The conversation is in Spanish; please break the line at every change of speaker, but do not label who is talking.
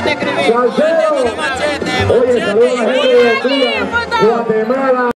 te escribí.
Salcedo. Oye, saludos a la gente de Guatemala.